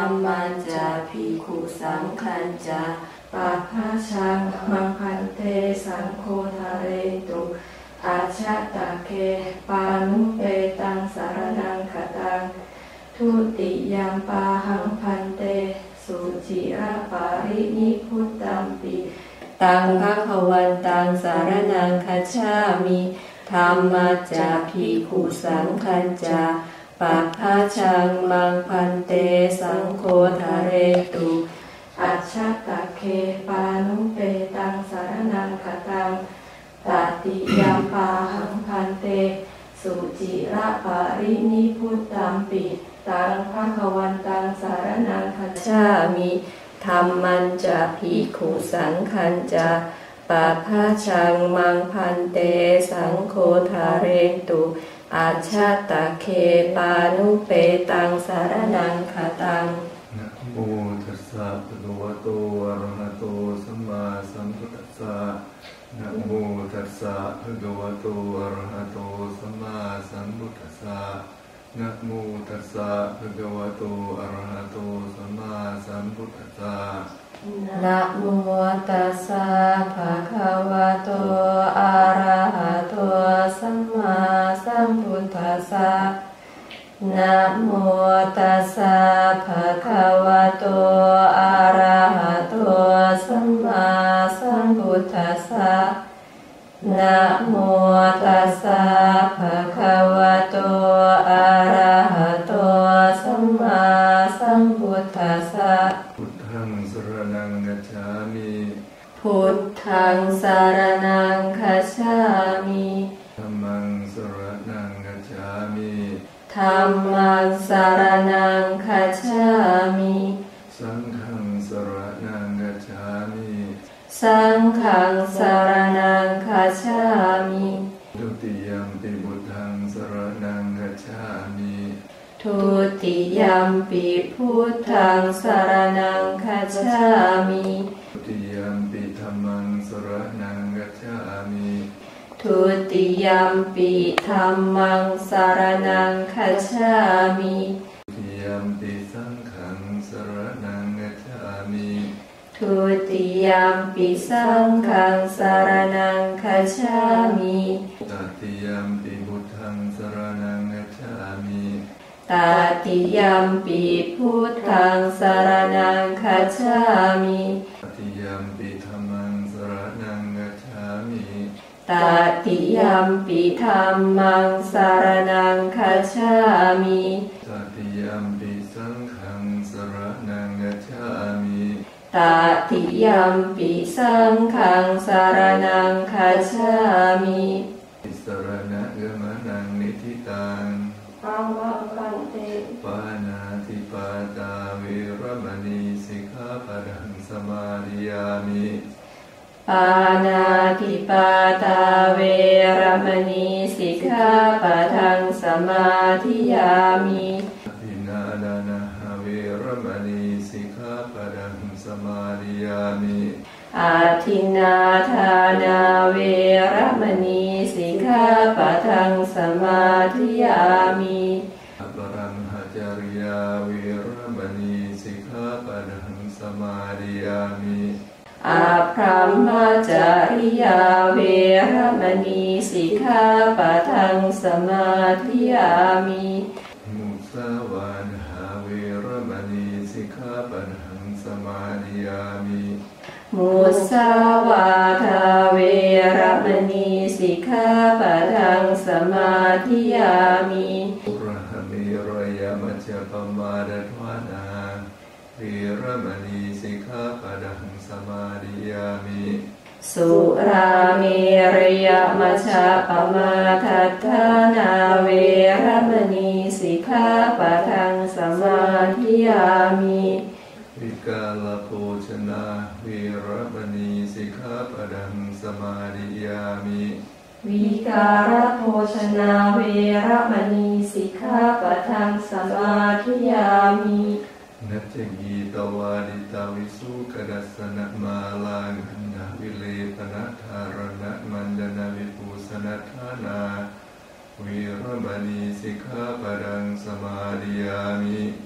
มมันจะภิกขุสังฆันจะปัพพะชังมังพันเตสังโฆทาเรตุอาชาตะเคปานุเปตังสารนังคตังทุติยามปาหังพันเตสุจิระปารินิพุตตัมปิตังภวันตังสารนังคัจฉามิธัมมัจจภิกขุสังฆันจะปัพพะชังมังพันเตสังโฆทาเรตุอัจฉตะเคปานุเปตังสารนังคตังตติยามปาหังพันเตสุจิระปารินิพุตตัมปิตังภวันตังสารนังคัจฉามิธัมมัญจภิกขุสังฆันจะปัพพะชังมังพันเตสังโฆทาเรตุอาชาตะเคปานุเปตังสารนังคตังนะโมตัสสะภะคะวะโตอะระหะโตสัมมาสัมพุทธัสสะนะโมตัสสะภะคะวะโตอะระหะโตสัมมาสัมพุทธัสสะนะโมตัสสะภะคะวะโตอะระหะโตสัมมาสัมพุทธัสสะนะโมตัสสะภะคะวะโตอะระหะโตสัมมาสัมพุทธัสสะนะโมตัสสะภะคะวะโตอะระหะโตสัมมาสัมพุทธัสสะนะโมตัสสะภะคะวะโตอะระหะโตสัมมาสัมพุทธัสสะพุทธังสรณังคัจฉามิพุทธังสารนังคัจฉามิธัมมังสรณังคัจฉามิธัมมังสารนังคัจฉามิสังฆังสรณังคัจฉามิสังฆังสารนังคัจฉามิทุติยมปิพุทธังสรณังคัจฉามิทุติยมปิพุทธังสารนังคัจฉามิทุติยมปิธัมมังสรณังคัจฉามิทุติยมปิธัมมังสารนังคัจฉามิทุติยมปิสังฆังสรณังคัจฉามิทุติยมปิสังฆังสารนังคัจฉามิตติยมปิพุทธังสรณังคัจฉามิตติยมปิพุทธังสารนังคัจฉามิตติยมปิธัมมังสรณังคัจฉามิตติยมปิธัมมังสารนังคัจฉามิตติยมปิสังฆังสรณังคัจฉามิตติยมปิสังฆังสารนังคัจฉามิสรณะกมนังนิธิตังปังวังปันเตปานาติปาตาเวรมณีสิกขาปะทังสมาธิยามิปานาติปาตาเวรมณีสิกขาปะทังสมาธิยามิทินนาดานะเวรมณีสิกขาปะทังสมาธิยามิอาทินนาทานาเวรมณีสิกขาปะทังสมาธิยามิอปรัมหจาริยาเวรมณีสิกขาปะทังสมาธิยามิอาพรหมจาริยาเวรมณีสิกขาปะทังสมาธิยามิมุสาวาทาเวรมณีสิกขาปะทังสมาธิยามิมุสาวาทาเวรมณีสิกขาปะทังสมาธิยามิปุระเมรยมัจจปมาดทวานาเวรมณีสิกขาปะทังสมาธิยามิสุราเมรยมัชฌะปมาทัฏฐานาเวรมณีสิกขาปะทังสมาธิยามิวิกาลโภชนะเวรมณีสิกขาปะทังสมาธิยามิวิการโภชนาเวรมณีสิกขาปะทังสมาธิยามินัจจีตวาดิตาวิสุกดัสสนะมาลางันนาวิเลปนะธารณะมันดนาวิภูสนัทานาเวรมณีสิกขาปะทังสมาธิยามิ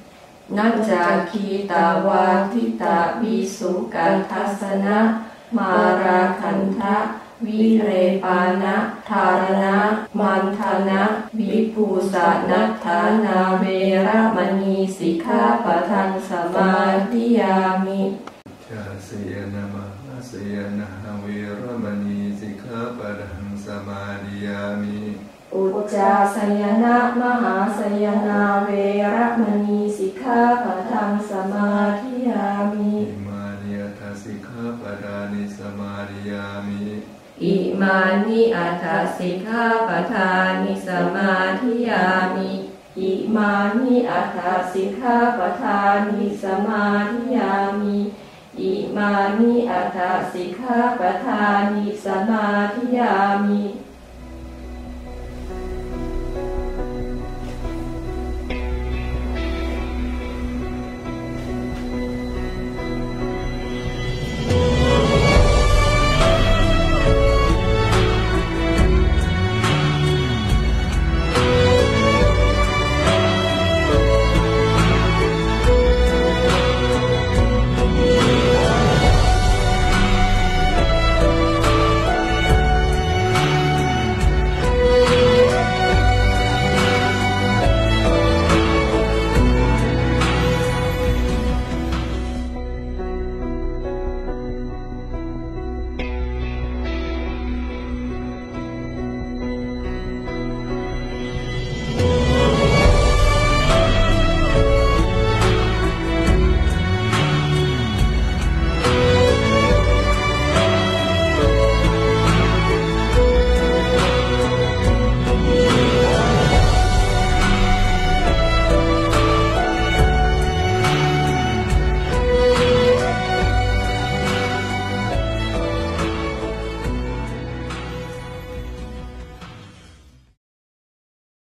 นัจจาคีตาวาทิตาวิสุกัทัสสนะมาราคันทะวิเรปานะธารณะมันทนะวิภูสานัฏฐานาเวระมณีสิกขาปะทังสมาธิยามิชาสีนะมหาสีนะเวระมณีสิกขาปะทังสมาธิยามิอุจจาสยนะมหาสยนาเวระมณีสิกขาปะทังสมาธิยามิอิมานิอัตถสิกขาปะทานิสมาธิยามิอิมานิอัตถสิกขาปะทานิสมาธิยามิอิมานิอัตถสิกขาปะทานิสมาธิยามิอิมานิอัตถสิกขาปะทานิสมาธิยามิ